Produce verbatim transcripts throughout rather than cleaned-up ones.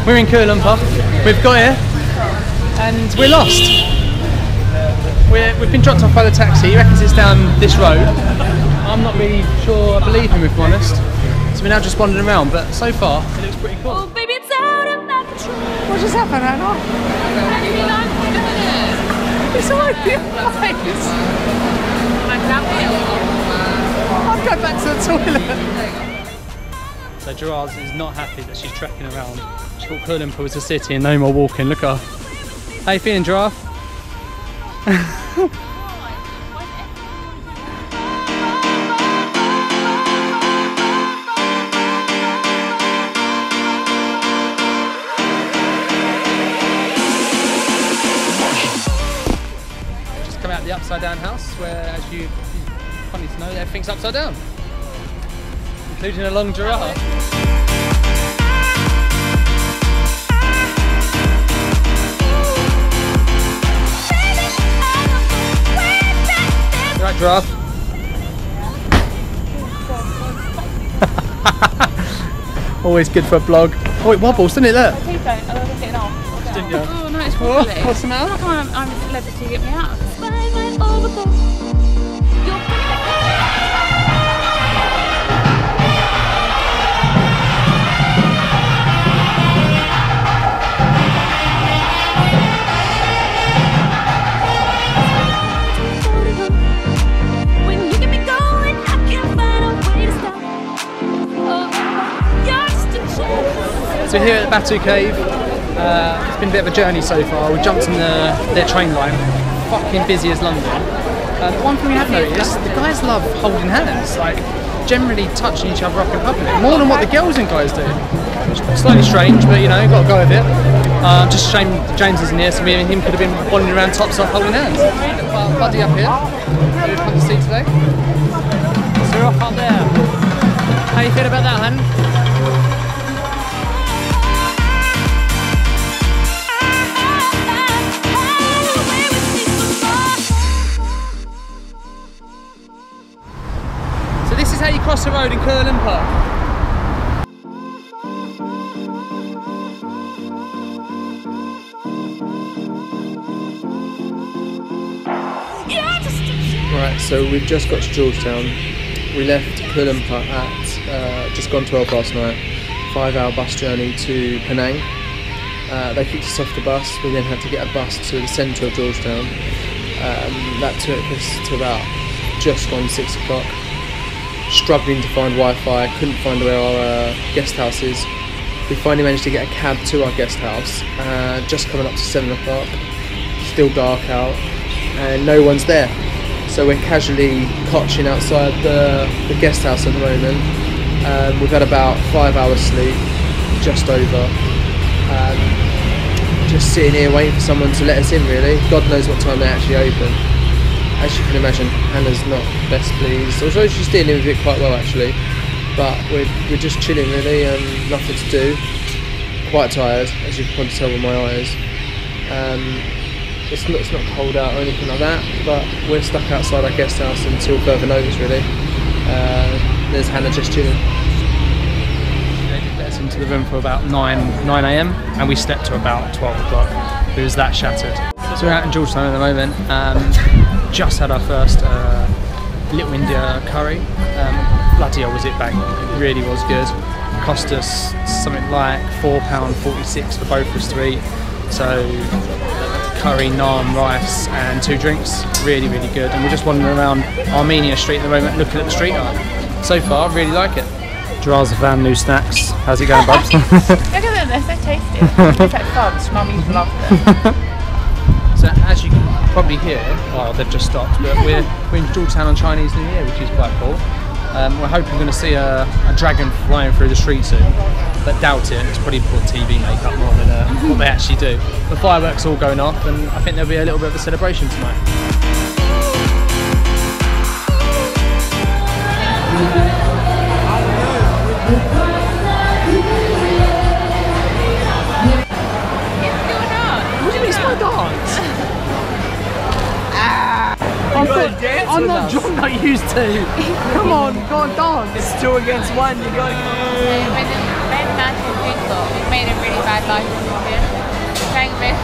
We're in Kuala Lumpur. We've got here and we're lost. We're, we've been dropped off by the taxi. He reckons it's down this road. I'm not really sure I believe him, if I'm honest. So we're now just wandering around, but so far it looks pretty cool. Oh, baby, it's out of my control. What just happened, Anna? It's alright, guys. I'll go back to the toilet. So Gerard's is not happy that she's trekking around. She thought Kuala Lumpur was a city and no more walking. Look at her. How you feeling, Giraffe? Just come out of the upside down house where, as you funny to know, everything's upside down, including a long giraffe. Right, giraffe. Always good for a blog. Oh, it wobbles, doesn't it? Look. Please don't, I don't get it off. Didn't you? Oh no, it's wobbly. What's the matter? Come on, I'm, I'm a celebrity, get me out of this. So we're here at the Batu Cave. Uh, it's been a bit of a journey so far. We jumped on the, their train line. Fucking busy as London. Uh, the one thing we have noticed, the guys love holding hands, like generally touching each other up in public, more than what the girls and guys do. Slightly strange, but you know, got to go with it. Uh, just a shame James isn't here, so me and him could have been wandering around tops off holding hands. Well, buddy up here, who we've come to see today. So we're off up there. How you feel about that, hun? This is how you cross the road in Kuala Lumpur. Right, so we've just got to Georgetown. We left Kuala Lumpur at uh, just gone twelve last night. Five hour bus journey to Penang. Uh, they kicked us off the bus. We then had to get a bus to the centre of Georgetown. Um, that took us to about just gone six o'clock. Struggling to find Wi-Fi, couldn't find where our uh, guest house is. We finally managed to get a cab to our guest house, uh, just coming up to seven o'clock, still dark out, and no one's there. So we're casually cotching outside the, the guest house at the moment. Um, we've had about five hours sleep, just over. Um, just sitting here waiting for someone to let us in really. God knows what time they actually open. As you can imagine, Hannah's not best pleased, although she's dealing with it quite well actually. But we're, we're just chilling really, and nothing to do. Quite tired, as you can probably tell with my eyes. Um, it's, not, it's not cold out or anything like that, but we're stuck outside our guest house until further notice really. Uh, there's Hannah just chilling. They did let us into the room for about nine a m and we slept to about twelve o'clock. It was that shattered. So we're out in Georgetown at the moment. Um, just had our first uh, Little India curry. Um, bloody hell was it bang, it really was good. Cost us something like four pounds forty-six for both of us to eat. So curry, naan, rice and two drinks, really really good. And we're just wandering around Armenia Street at the moment looking at the street art. So far, really like it. Gerard's have found new snacks. How's it going, Bubs? Look at them, they're so tasty. It's like fudge, mummy love them. So as you can probably hear, well they've just stopped, but we're, we're in Georgetown on Chinese New Year, which is quite cool. Um, we're hoping we're going to see a, a dragon flying through the street soon, but doubt it. It's probably for T V makeup more than uh, what they actually do. The fireworks all going off, and I think there'll be a little bit of a celebration tonight. I'm not, I'm not John not used to. Come on, go on, dance. It's two against one, you gotta go. made a nice food spot. We've made a really bad life this morning. We're going a bit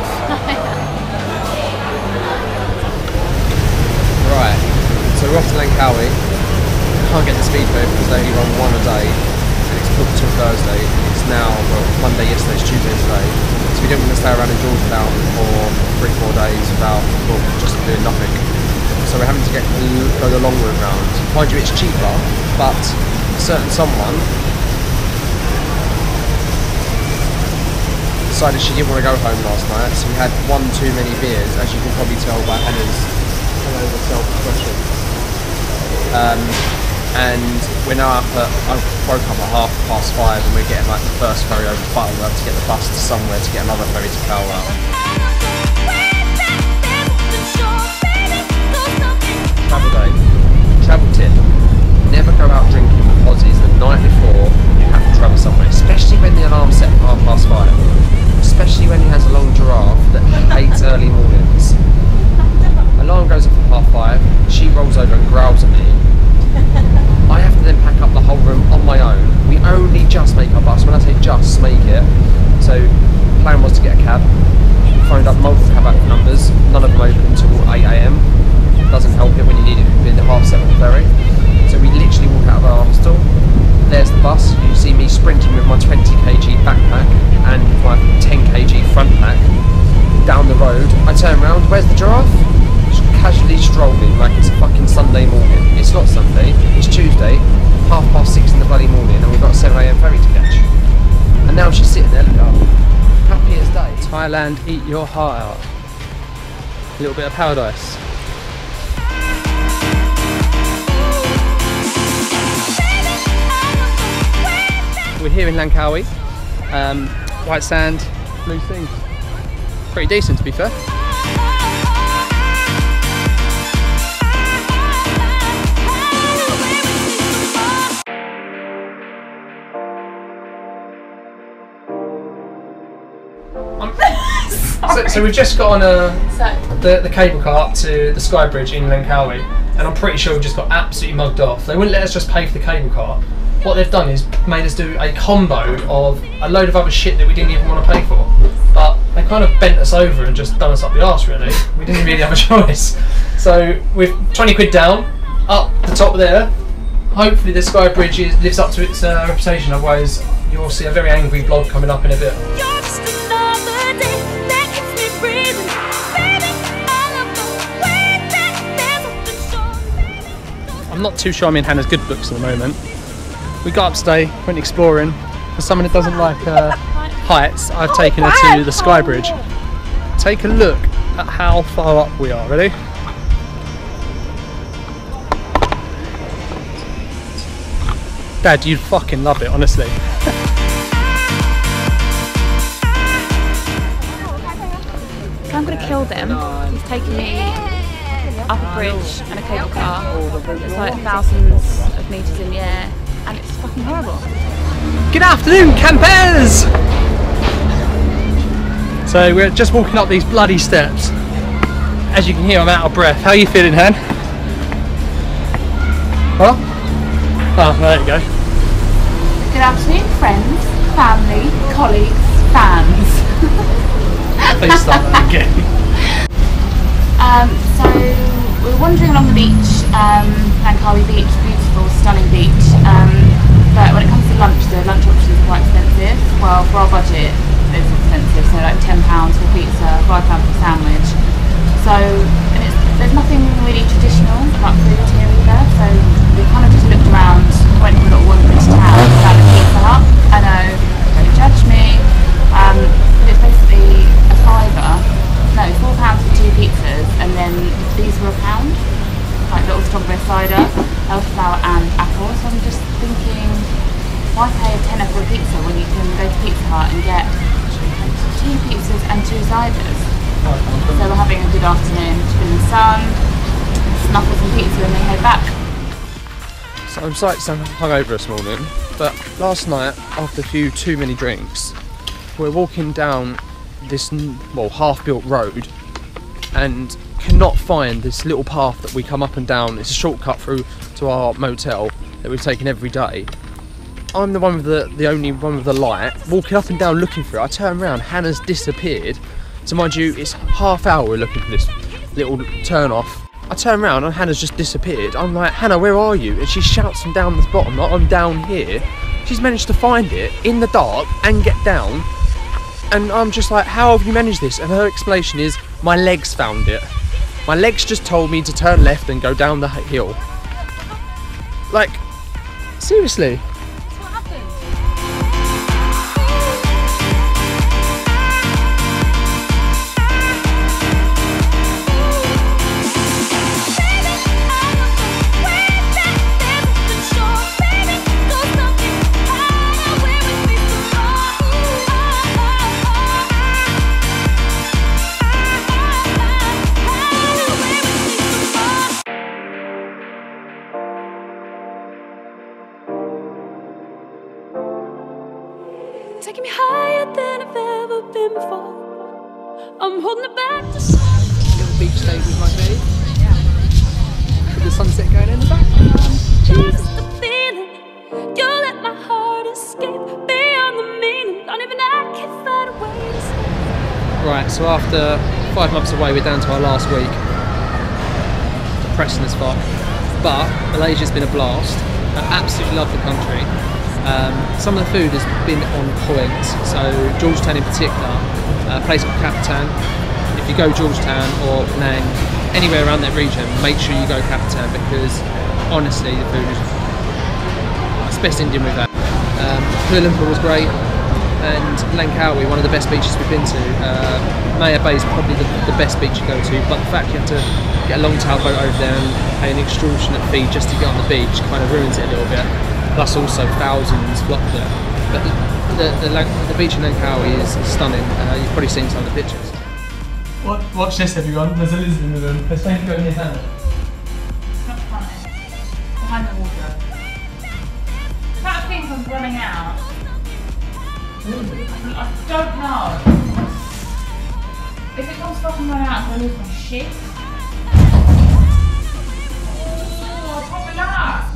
Right, so we're off to Langkawi. Can't get the speedboat because they only run one a day. And it's booked till Thursday. It's now, well, Monday yesterday, it's Tuesday today. So we don't want to stay around in Georgetown for three, four days without, well, just doing nothing. So we're having to get go the long route round. Mind you, it's cheaper, but a certain someone decided she didn't want to go home last night, so we had one too many beers, as you can probably tell by Hannah's over self-expression. Um, and we're now up at, I woke up at half past five and we're getting like the first ferry over to Butterworth to get the bus to somewhere to get another ferry to Carlisle. Travel day. Travel tip. Never go out drinking with Aussies the night before you have to travel somewhere, especially when the alarm's set for half past five. Especially when he has a long giraffe that hates early mornings. Alarm goes off at half five, she rolls over and growls at me. I have to then pack up the whole room on my own. We only just make our bus. When I say just make it, so the plan was to get a cab. We phoned up multiple cab numbers, none of them open until eight A M. Doesn't help it when you need it within the half seven ferry. So we literally walk out of our hostel. There's the bus. You see me sprinting with my twenty kilogram backpack and my ten kilogram front pack down the road. I turn around, where's the giraffe? She's casually strolling like it's a fucking Sunday morning. It's not Sunday, it's Tuesday, half past six in the bloody morning, and we've got a seven A M ferry to catch. And now she's sitting there, look at her, happy as day. Thailand, eat your heart out. A little bit of paradise. We're here in Langkawi, um, white sand, blue sea. Pretty decent to be fair. so, so we've just got on a, so. the, the cable car up to the Sky Bridge in Langkawi, and I'm pretty sure we just got absolutely mugged off. They wouldn't let us just pay for the cable car. What they've done is made us do a combo of a load of other shit that we didn't even want to pay for. But they kind of bent us over and just done us up the arse really. We didn't really have a choice. So with twenty quid down, up the top there, hopefully the Sky Bridge is, lives up to its uh, reputation, otherwise you'll see a very angry blog coming up in a bit. I'm not too sure I'm in Hannah's good books at the moment. We got up today, went exploring. For someone that doesn't like uh, heights, I've taken her to the Sky Bridge. Take a look at how far up we are, ready? Dad, you'd fucking love it, honestly. So I'm going to kill them. He's taking me up a bridge and a cable car. It's like thousands of metres in the air and it's fucking horrible. Good afternoon, campers! So we're just walking up these bloody steps. As you can hear, I'm out of breath. How are you feeling, Han? Huh? Oh, there you go. Good afternoon, friends, family, colleagues, fans. Please start that again. Um, so we're wandering along the beach, um, Langkawi Beach, beautiful, stunning beach. Um, but when it comes to lunch, the lunch options are quite expensive. Well, for our budget, it's expensive. So like ten pounds for pizza, five pounds for a sandwich. So and it's, there's nothing really traditional about food here either. So we kind of just looked around, went for a little walk into town, found a Pizza Hut. I know, don't judge me. Um, but it's basically a fiver. No, four pounds for two pizzas, and then these were a pound, like little strawberry cider, elderflower and apple. So I'm just thinking, why pay a tenner for a pizza when you can go to Pizza Hut and get two pizzas and two ciders? So we're having a good afternoon, just in the sun, snuffle some pizza and then head back. So I'm slightly hungover this morning, but last night, after a few too many drinks, we're walking down this well half-built road and cannot find this little path that we come up and down. It's a shortcut through to our motel that we've taken every day, I'm the one with the, the only one with the light, walking up and down looking for it. I turn around, Hannah's disappeared. So mind you, it's half hour we're looking for this little turn off. I turn around and Hannah's just disappeared. I'm like, Hannah, where are you? And she shouts from down the bottom, like, I'm down here. She's managed to find it in the dark and get down. And I'm just like, how have you managed this? And her explanation is, my legs found it. My legs just told me to turn left and go down the hill. Like, seriously. Taking me higher than I've ever been before. I'm holding it back to some Little beach day with my babe. With the sunset going in the background. just the feeling. You let my heart escape beyond the meaning. Not even I can find a way to say. Right, so after five months away, we're down to our last week. Depressing as fuck. But Malaysia's been a blast. I absolutely love the country. Um, some of the food has been on point, so Georgetown in particular, a place called Capitan. If you go Georgetown or Penang, anywhere around that region, make sure you go Capitan because honestly the food is it's best Indian with that. Um, Kuala Lumpur was great, and Langkawi, one of the best beaches we've been to. Uh, Malaysia Bay is probably the, the best beach you go to, but the fact you have to get a long tail boat over there and pay an extortionate fee just to get on the beach kind of ruins it a little bit. Plus also thousands flock there. But the, the, the, the beach in Langkawi is stunning. Uh, you've probably seen some of the pictures. What, watch this everyone, there's a lizard in the room. Let's make it go in his hand. It's not funny. Behind the wardrobe. That thing was running out. I don't know. If it comes fucking run out, I'm gonna lose my shit. Oh, probably not.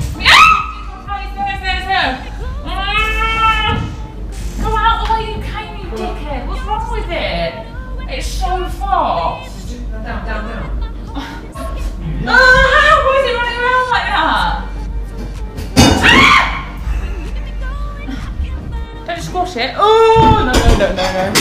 Go out the way you came, you dickhead. What's wrong with it? It's so fast. Down, down, down. Ah, why is it running around like that? Ah! Don't squash it. Oh, no, no,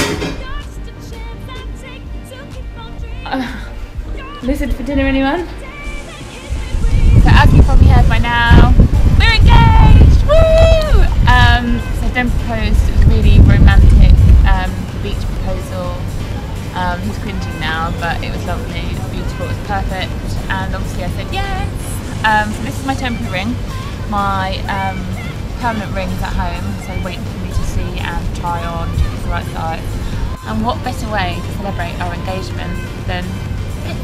no, no, no. Uh, lizard for dinner, anyone? So as you probably heard by now, we're engaged! Woo! Um, so Ben proposed, it was a really romantic um, beach proposal. Um, he's cringing now, but it was lovely, it was beautiful, it was perfect, and obviously I said yes. Um, so this is my temporary ring. My um, permanent ring's at home, so waiting for me to see and try on, check it's the right size. And what better way to celebrate our engagement than this?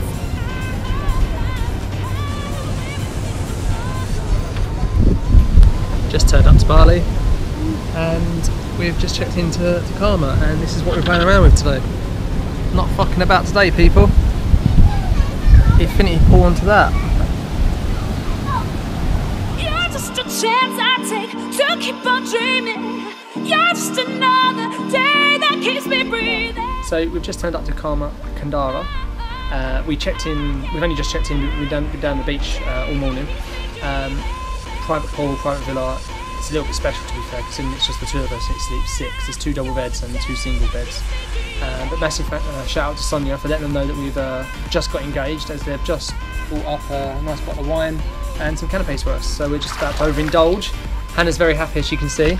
Just turned up to Bali and we've just checked into to Karma, and this is what we're playing around with today. Not fucking about today, people. Infinity pool onto that. You're just a chance I take to keep on dreaming. You're just another day that keeps me breathing. So we've just turned up to Karma Kandara. Uh, we checked in, we've only just checked in, we've been down, down the beach uh, all morning. Um, private pool, private villa. It's a little bit special to be fair, because it's just the two of us, it sleeps six. There's two double beds and two single beds. Uh, but massive uh, shout out to Sonia for letting them know that we've uh, just got engaged, as they've just brought up a nice bottle of wine and some canapes for us. So we're just about to overindulge. Hannah's very happy, as you can see.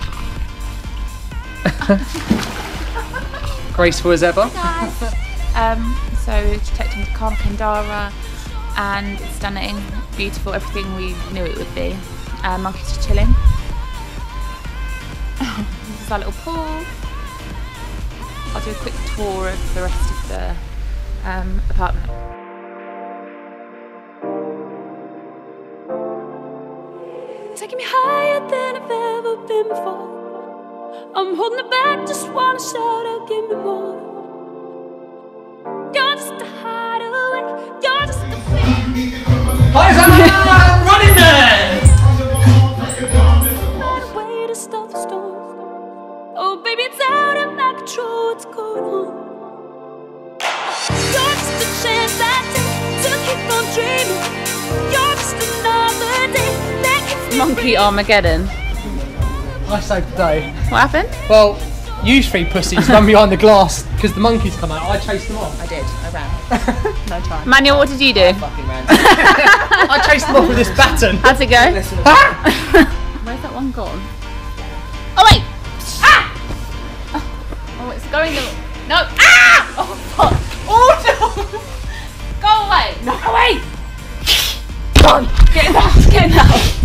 Graceful as ever. Um, so checked into Karma Kandara, and it's stunning, beautiful, everything we knew it would be. Uh, monkeys are chilling. This is our little pool. I'll do a quick tour of the rest of the um, apartment. Taking me higher than I've ever been before. I'm holding it back, just wanna shout out, give me more. You're just a hideaway, you're just a Hi, I'm running there! Monkey Armageddon. I saved the day. What happened? Well, you three pussies run behind the glass because the monkeys come out. I chased them off. I did. I ran. No time. Manuel, what did you do? Fucking ran. I chased them off with this baton. How'd it go? Where's that one gone? Oh wait! Ah! Oh, it's going the no. Ah! Oh fuck! Oh no! Go away! No away! Come on! Get in the house! Get in the house!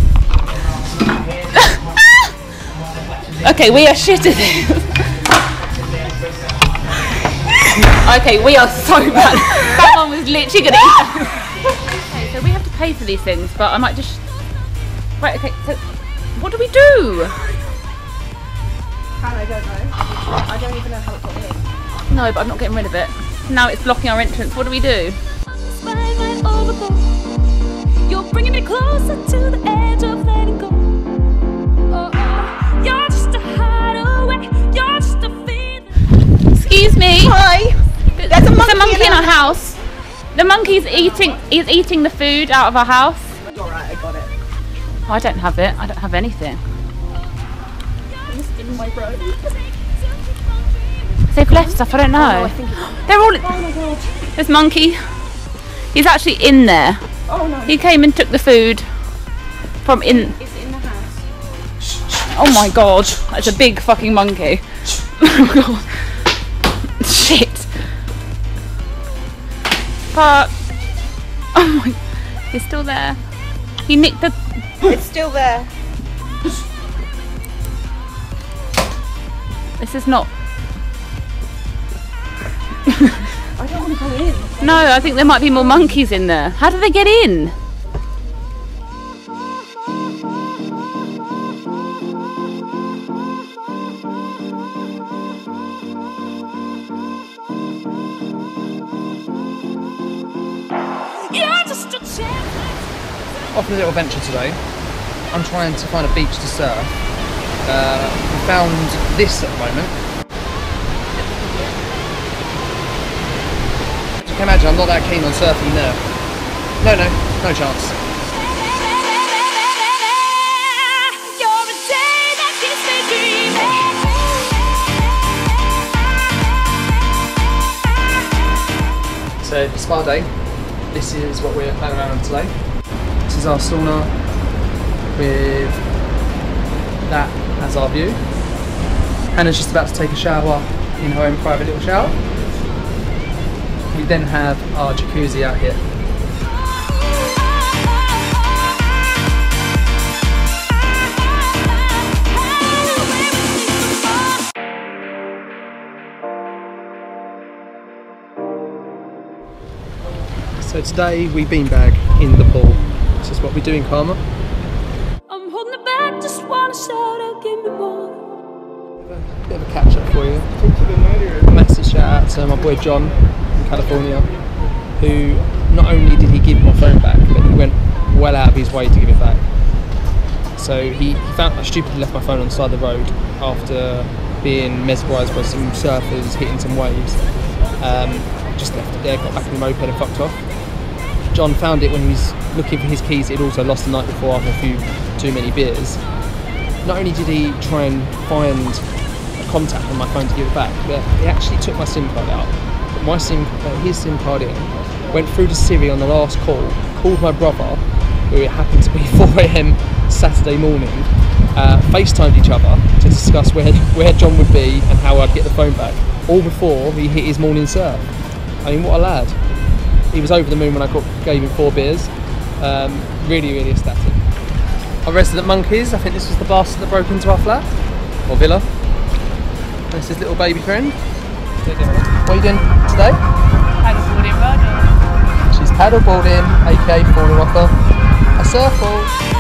Okay, we are shit at this. Okay, we are so bad. That one was literally gonna eat us. Okay, so we have to pay for these things, but I might just. Right, okay, so what do we do? I don't know. I don't even know how it got in. No, but I'm not getting rid of it. Now it's blocking our entrance. What do we do? Right over there. You're bringing me closer to the edge of letting go. Oh, oh. You're just a hideaway. You're just a feeling. Excuse me. Hi. There's a monkey a monkey in in our house. The monkey's eating. He's eating the food out of our house. Alright, I got it. I don't have it. I don't have anything. It's in my road. They've left stuff. I don't know. Oh, no, I think it's... They're all. Oh my god. This monkey. He's actually in there. Oh no. He came and took the food from in. It's in the house. Oh my god, that's a big fucking monkey. Oh god. Shit. Fuck. Oh my. He's still there. He nicked the. It's still there. This is not. I don't want to go in. No, I think there might be more monkeys in there. How do they get in? You're just a champ. Off on a little venture today. I'm trying to find a beach to surf. Uh, we found this at the moment. As you can imagine, I'm not that keen on surfing there. No, no, no chance. You're a day that keeps me dreaming. So, spa day. This is what we're playing around on today. This is our sauna with that as our view. Hannah's just about to take a shower in her own private little shower. We then have our jacuzzi out here. So today we beanbag in the pool. This is what we do in Karma. I'm holding it back, just wanna shout out, give me more. Bit of a catch up for you. Massive shout out to my boy John in California, who not only did he give my phone back, but he went well out of his way to give it back. So he, he found I stupidly left my phone on the side of the road after being mesmerised by some surfers hitting some waves. Um, just left it there, got back in the moped and fucked off. John found it when he was looking for his keys. He'd also lost the night before after a few too many beers. Not only did he try and find a contact on my phone to give it back, but he actually took my SIM card out, put my SIM, uh, his SIM card in, went through to Siri on the last call, called my brother, who it happened to be four a m Saturday morning, uh, FaceTimed each other to discuss where, where John would be and how I'd get the phone back, all before he hit his morning surf. I mean, what a lad. He was over the moon when I got, gave him four beers. Um, really, really ecstatic. Our resident monkeys, I think this was the bastard that broke into our flat, or villa. And this is his little baby friend. What are you doing today? Paddleboarding, Roger. She's paddleboarding, aka falling off a, a surfboard.